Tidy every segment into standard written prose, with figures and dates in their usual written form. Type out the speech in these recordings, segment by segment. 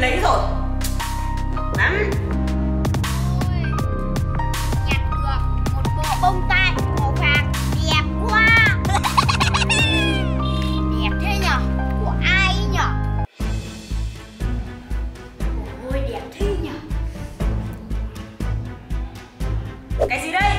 lấy rồi. Lắm. Nhặt được một bộ bông tai màu vàng đẹp quá. Đẹp thế nhở? Của ai nhở? Ôi đẹp thế nhở? Cái gì đây?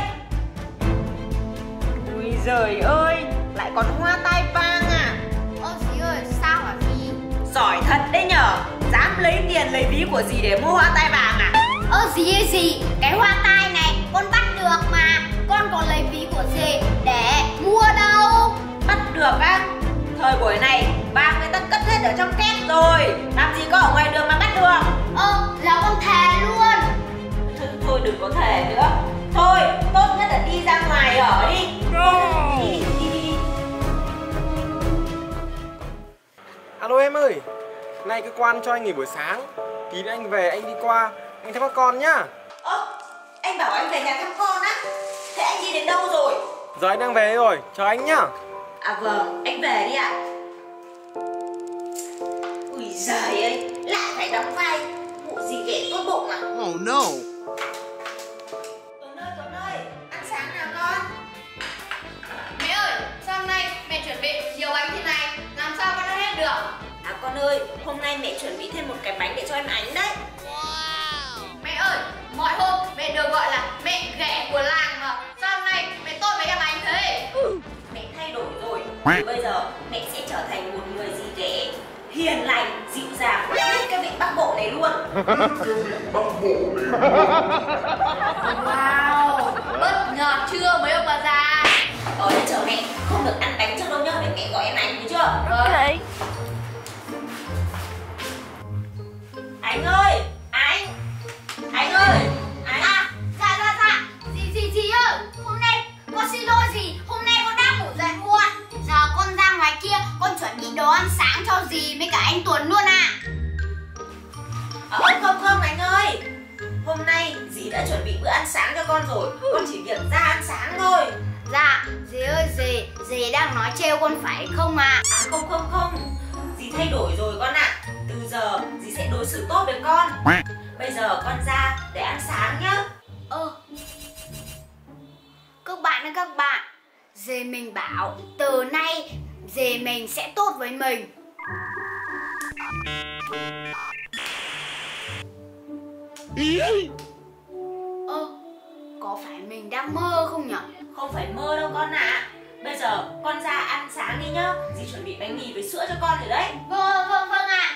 Ui giời ơi, lại còn hoa tai vàng à? Ơ dì ơi, sao hả dì? Giỏi thật đấy nhở. Dám lấy tiền lấy ví của dì để mua hoa tai vàng à? Ơ dì ơi dì, cái hoa tai này con bắt được mà. Con còn lấy ví của dì để mua đâu. Bắt được á? Thời buổi này vàng người ta cất hết ở trong két rồi, làm gì có ở ngoài đường mà bắt được. Là con thề luôn. Thôi đừng có thề nữa. Thôi, tốt nhất là đi ra ngoài ở đi. Đi. Alo em ơi, nay cái quan cho anh nghỉ buổi sáng. Tí nữa anh về anh đi qua, anh thăm các con nhá. Anh bảo anh về nhà thăm con á. Thế anh đi đến đâu rồi? Giờ anh đang về rồi, chờ anh nhá. À vâng, anh về đi ạ. Ui giời ơi, lại phải đóng vai vụ gì ghẻ tốt bụng à? Oh no. Tuấn ơi, ăn sáng nào con? Mẹ ơi, sao hôm nay mẹ chuẩn bị nhiều bánh thế này, làm sao con ăn hết được? À con ơi, hôm nay mẹ chuẩn bị thêm một cái bánh để cho em Ánh đấy. Mẹ ơi, mọi hôm mẹ đều gọi là mẹ ghẻ của làng mà, sao hôm nay mẹ tốt với em Ánh thế? Mẹ thay đổi rồi. Từ bây giờ mẹ sẽ trở thành một người dì ghẻ hiền lành, dịu dàng, biết cái vịnh Bắc Bộ này luôn. Wow, bất ngờ chưa mấy ông bà già? Rồi chờ mẹ, không được ăn bánh trước đâu nhá, để mẹ gọi em Ánh, được chưa? Vâng. Ánh ơi, Ánh ơi, Ánh. Dạ. Dì ơi, hôm nay con xin lỗi dì, hôm nay con đang ngủ dậy muộn. Giờ con ra ngoài kia, con chuẩn bị đồ ăn sáng cho dì với cả anh Tuấn luôn ạ. Không Ánh ơi, hôm nay dì đã chuẩn bị bữa ăn sáng cho con rồi, con chỉ việc ra ăn sáng thôi. Dạ, dì ơi dì đang nói trêu con phải không ạ? À không, dì thay đổi rồi con ạ. Từ giờ dì sẽ đối xử tốt với con. Bây giờ con ra để ăn sáng nhá. Các bạn, dì mình bảo từ nay dì mình sẽ tốt với mình. Có phải mình đang mơ không nhỉ? Không phải mơ đâu con ạ. Bây giờ con ra ăn sáng đi nhá. Dì chuẩn bị bánh mì với sữa cho con rồi đấy. Vâng ạ.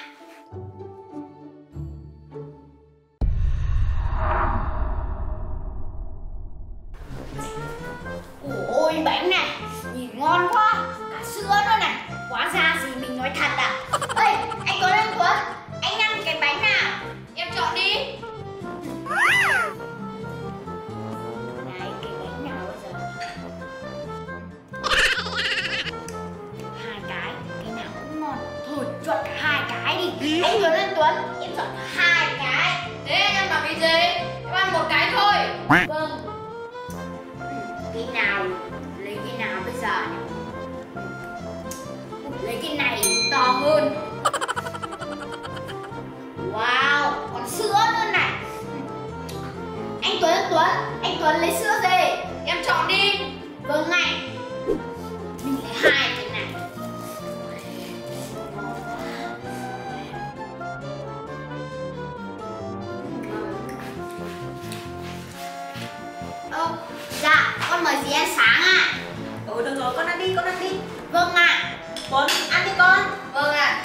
Ôi bánh này nhìn ngon quá, cả sữa nữa này. Hóa ra gì mình nói thật à? Ê anh Tuấn, anh ăn cái bánh nào? Em chọn đi. Này cái bánh nào bây giờ? Hai cái nào cũng ngon. Thôi chọn cả hai cái đi. Anh Tuấn, em chọn cả hai cái. Thế em bảo cái gì? Em ăn một cái thôi. Vâng. Lấy cái nào bây giờ nhỉ? Lấy cái này to hơn. Wow, còn sữa nữa này. Anh Tuấn lấy sữa gì? Em chọn đi. Vâng ạ. Mình lấy hai cái này. Dạ, con mời dì ăn sáng ạ. Được rồi, con ăn đi. Vâng ạ. Tuấn, ăn đi con. Vâng ạ.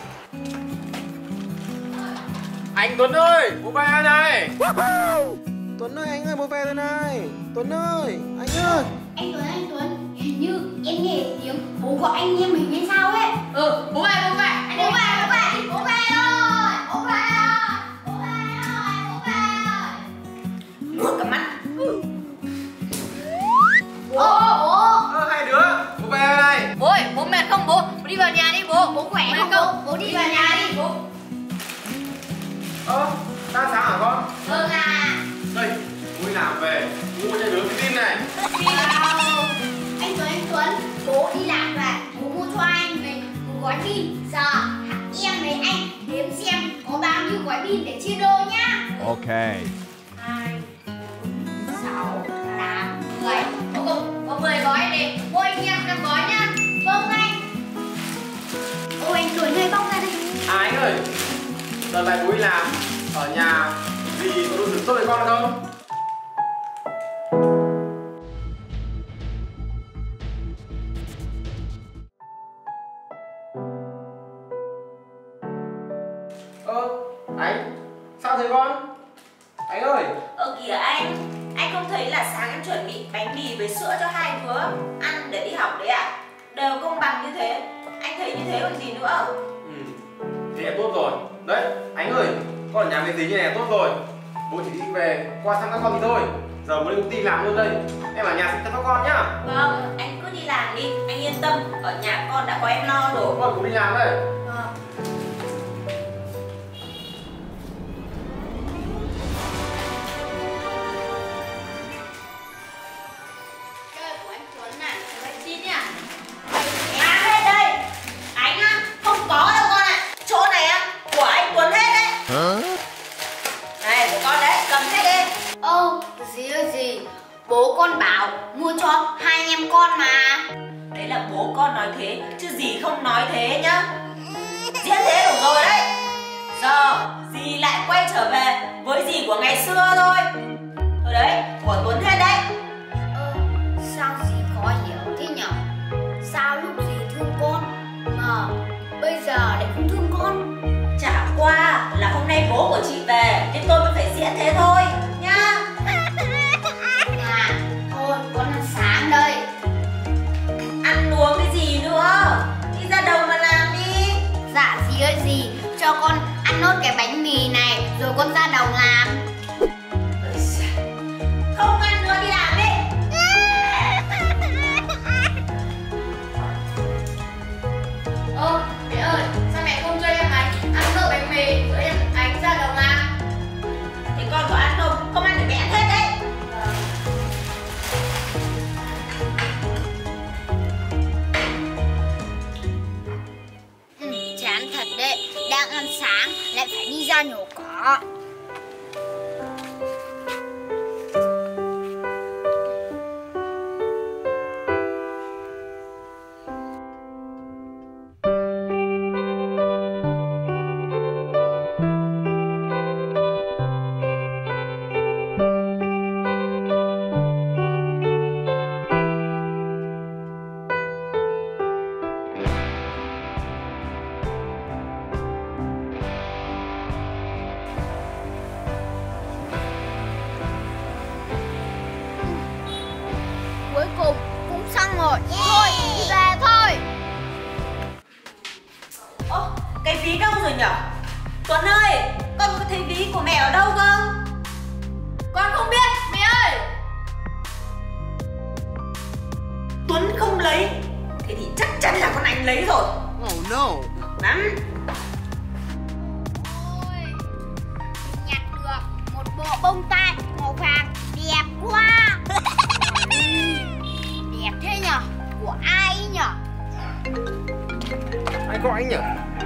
Anh Tuấn ơi, bố về này. Tuấn ơi, anh ơi, bố về rồi này. Tuấn ơi, anh ơi. Anh Tuấn, hình như em nghe tiếng bố gọi anh em mình hay sao ấy. Bố về. Bố về rồi. Nuốt cả mắt. Hai đứa, bố về này. Bố ơi, bố mệt không bố? Bố đi vào nhà đi bố. Bố khỏe Mệt không? Bố đi vào nhà đi. bố. Ta sáng hả con? Vâng ạ. Đây, vui nào về, mua cho đứa cái tin này. Wow. Anh Tuấn, bố đi làm về, bố mua cho anh mình một gói pin. Giờ em với anh đếm xem có bao nhiêu in để chia đôi nhá. Ok. 2, 6, 8, 10. Cuối cùng có 10 gói để mỗi anh em 5 gói nhá. Vâng anh. Ôi anh Tuấn ơi, bóc ra đây. Anh ơi, đợt này bố đi làm ở nhà dì có đối xử tốt với con không? Anh, sao thế con? Anh ơi! kìa anh không thấy là sáng em chuẩn bị bánh mì với sữa cho hai đứa ăn để đi học đấy à? Đều công bằng như thế, anh thấy như thế còn gì nữa? Thế là tốt rồi. Đấy, anh ơi, con ở nhà với dì như này là tốt rồi. Bố chỉ đi về qua thăm các con thì thôi. Giờ bố đi công ty làm luôn đây. Em ở nhà sẽ chăm các con nhá. Vâng, anh cứ đi làm đi, anh yên tâm. Ở nhà con đã có em lo rồi. Con cũng đi làm đây. Vâng. Chơi của anh Tuấn này, phải xin nhá. À đây đây, anh á, không có đâu con ạ. Chỗ này á, của anh Tuấn hết đấy. Này, của con đấy, cầm hết đi. Ô, dì ơi dì, bố con bảo mua cho hai anh em con mà. Đấy là bố con nói thế, chứ dì không nói thế nhá. Diễn thế đủ rồi đấy. Giờ dì lại quay trở về với dì của ngày xưa thôi. Thôi đấy, của Tuấn hết đấy. Sao dì khó hiểu thế nhở? Sao lúc dì thương con mà bây giờ lại không thương con? Chả qua là hôm nay bố của chị về nên tôi mới phải diễn thế thôi nhá. À, thôi con ăn sáng đây. Ăn uống cái gì nữa, đi ra đồng mà làm đi. Dạ dì ơi dì, cho con ăn nốt cái bánh mì này rồi con ra đồng làm. Không ăn nữa, đi làm đi. Ơ, mẹ ơi, sao mẹ không cho em ăn nốt bánh mì rồi em ra đồng làm? Thì con có ăn không? Không ăn thì mẹ ăn hết đấy. Chán thật đấy, đang ăn sáng lại phải đi ra nhổ cỏ. Cuối cùng cũng xong rồi. Thôi, đi về thôi. Ô, cái ví đâu rồi nhở? Tuấn ơi, con có thấy ví của mẹ ở đâu không? Con không biết, mẹ ơi. Tuấn không lấy, thế thì chắc chắn là con anh lấy rồi. Oh no. Lắm. Ôi, nhặt được một bộ bông tai màu vàng đẹp quá. Đẹp thế nhở? Của ai ấy nhở? Ai gọi anh nhỉ?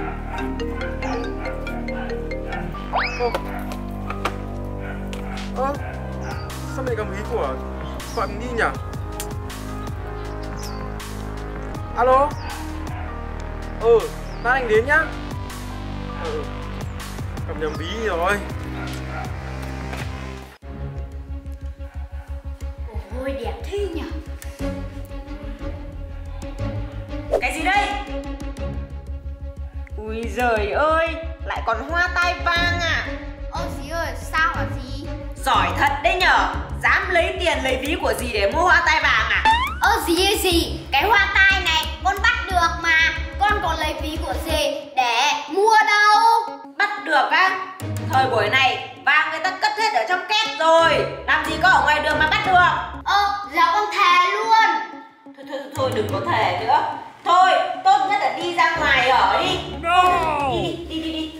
Sao mày cầm ví của Thuận đi nhỉ? Alo? Lát anh đến nhá. Cầm nhầm ví rồi. Ôi đẹp thế nhở? Cái gì đây? Ui giời ơi, lại còn hoa tai vàng à? Ơ dì ơi, sao hả dì? Giỏi thật đấy nhở, dám lấy tiền lấy ví của dì để mua hoa tai vàng à? Dì ơi dì, cái hoa tai này con bắt được mà. Con còn lấy ví của dì để mua đâu. Bắt được á? Thời buổi này vàng người ta cất hết ở trong két rồi, làm gì có ở ngoài đường mà bắt được. Giờ con thề luôn. Thôi đừng có thề nữa. Thôi, tốt nhất là đi ra ngoài ở đi. Đi.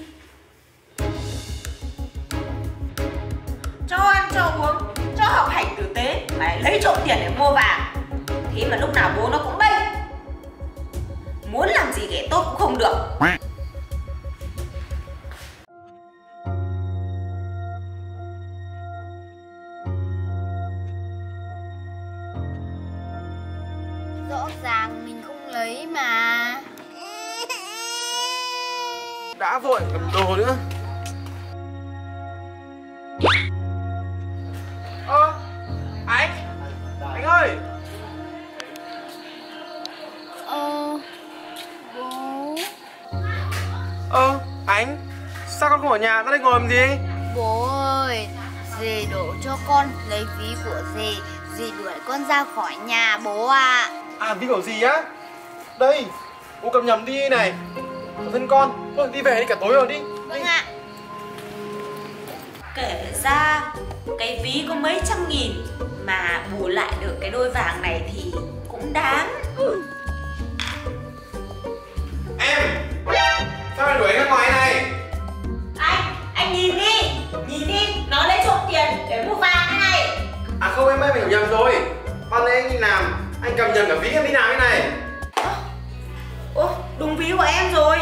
Cho ăn cho uống, cho học hành tử tế, mà lại lấy trộm tiền để mua vàng. Thế mà lúc nào bố nó cũng bênh. Muốn làm gì ghẻ tốt cũng không được. ràng mình không lấy mà. Đã vội cầm đồ nữa. Anh ơi. Bố. Anh, sao con không ở nhà, ra đây ngồi làm gì? Bố ơi, dì đổ cho con lấy ví của dì đuổi con ra khỏi nhà bố ạ. À, ví của gì á? Đây, cô cầm nhầm đi này. Thân con, thôi đi về đi, cả tối rồi đi. Vâng ạ. Kể ra cái ví có mấy trăm nghìn mà bù lại được cái đôi vàng này thì cũng đáng. Em, sao lại đuổi ra ngoài này? Anh nhìn đi, nó lấy trộm tiền để mua vàng thế này. À không, em ơi, mình hiểu nhầm rồi. Ban nãy anh đi làm, anh cầm nhầm cả ví em đi làm thế này. Ô, đúng ví của em rồi.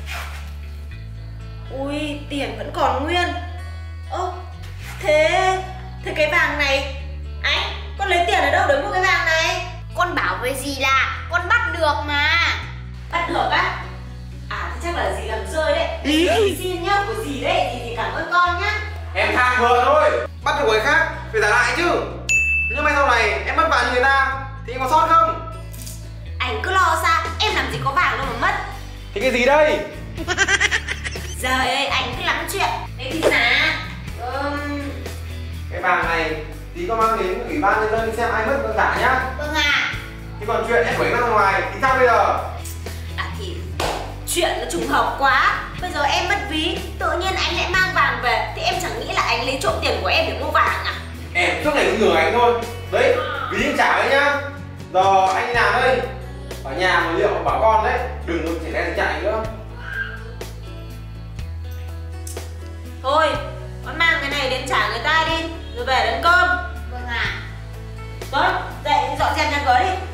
Ui, tiền vẫn còn nguyên. Ơ, thế cái vàng này, anh, con lấy tiền ở đâu để mua cái vàng này? Con bảo với dì là con bắt được mà. Bắt được á? À, thì chắc là dì làm rơi đấy. Dì xin nhá, của dì đấy, dì cảm ơn con nhá. Em than vừa thôi, bắt được người khác phải trả lại chứ. Nhưng mà sau này em mất vàng như người ta thì em có sót không? Anh cứ lo xa, em làm gì có vàng đâu mà mất. Thì cái gì đây? Giời ơi, anh cứ lắm chuyện. Thế thì là Cái vàng này tí có mang đến ủy ban nhân dân xem ai mất con giả nhá. Vâng ạ. Thì còn chuyện em đuổi ra ngoài thì sao bây giờ? À thì chuyện nó trùng hợp quá. Bây giờ em mất ví, tự nhiên anh lại mang vàng về thì em chẳng nghĩ là anh lấy trộm tiền của em để mua vàng à? Em suốt ngày cứ lừa anh thôi. Đấy, ví em trả đấy nhá. Giờ anh đi làm đây. Ở nhà mà liệu bảo con đấy, đừng có trẻ ra chạy nữa. Thôi, con mang cái này đến trả người ta đi, rồi về đến cơm. Vâng ạ. Rồi, dậy dọn dẹp nhà cửa đi.